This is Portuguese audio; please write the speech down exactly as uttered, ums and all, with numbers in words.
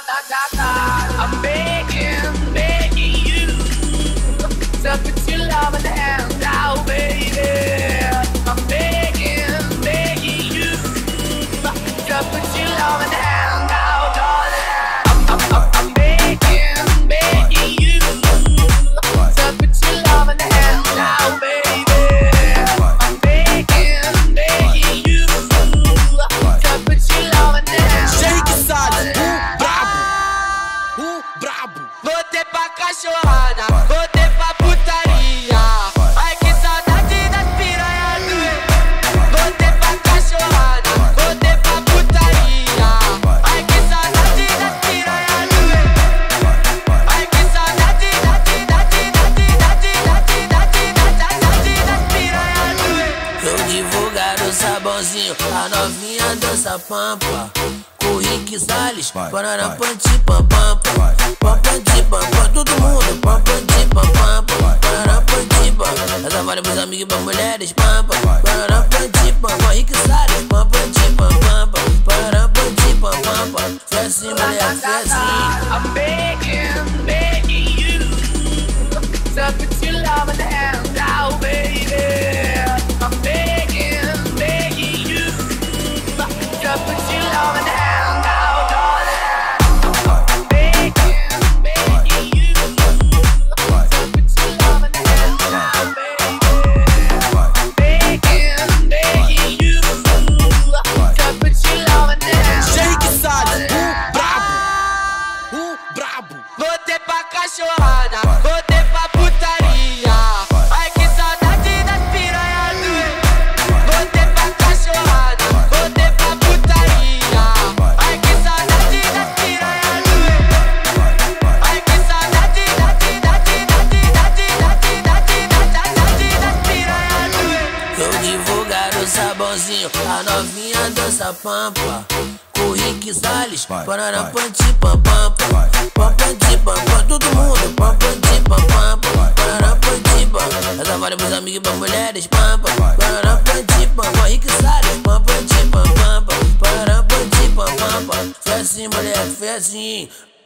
I'm begging, begging you to put your love in the hand out, baby. I'm begging, begging you to put your love in the hand out, darling. I'm, I'm, I'm, I'm begging, begging you to put your love in the hand out, baby. I'm begging, begging you to put your love in the hand. Shake Salles, um brabo, um brabo. Voltei pra cachorrada, voltei pra putaria. Ai que saudade das piranha doer. Voltei pra cachorrada, voltei pra putaria. Ai que saudade das piranha doer. Ai que saudade, dade, dade, dade, dade, dade, dade, dade das piranha doer. Eu divulgar o sabãozinho, a novinha dança pampa. Com o Rick Salles, parará panti pam pam pam. Pam panti pam pam, todo mundo pam panti pam pam pam. Parará panti pam, essa vale pros amigos e pras mulheres pam pam. Parará panti pam pam, Rick Salles, pam panti pam pam pam. Parará panti pam pam pam. Fé assim, mulher, fé assim. I'm begging, begging you to put your love in the hand out, baby. I'm begging, begging you to put your love in the hand out, darling. I'm begging, begging you to put your love in the hand out, baby. I'm begging, begging you to put your love in the hand out. Shake Salles, um brabo, um brabo. Voltei pra cachorrada, voltei pra putaria. Ai que saudade das piranha doer. Voltei pra cachorrada, voltei pra putaria. Ai que saudade das piranha doer. Ai que saudade, dade, dade, dade, dade, dade, dade, dade das piranha doer. Eu divulgar o sabãozinho, a novinha dança pampa. Com o Rick Salles, parará panti pam pam pam. Pam panti pam pam, todo mundo pam panti pam pam pam. Parará panti pam, essa vale pros amigos e pras mulheres pam pam. Parará panti pam pam, Rick Salles, pam panti pam pam pam. Parará panti pam pam pam. Fé assim, mulher, fé assim.